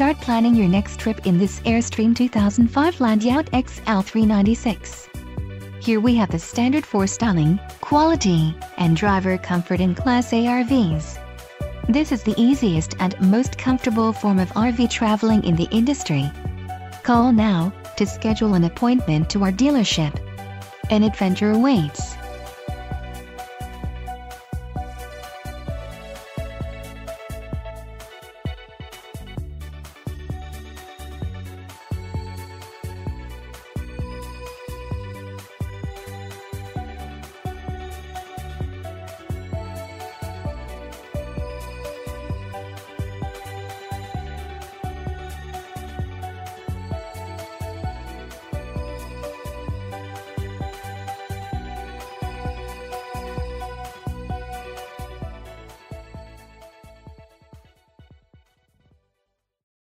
Start planning your next trip in this Airstream 2005 Yacht XL396. Here we have the standard for styling, quality, and driver comfort in Class A RVs. This is the easiest and most comfortable form of RV traveling in the industry. Call now to schedule an appointment to our dealership. An adventure awaits.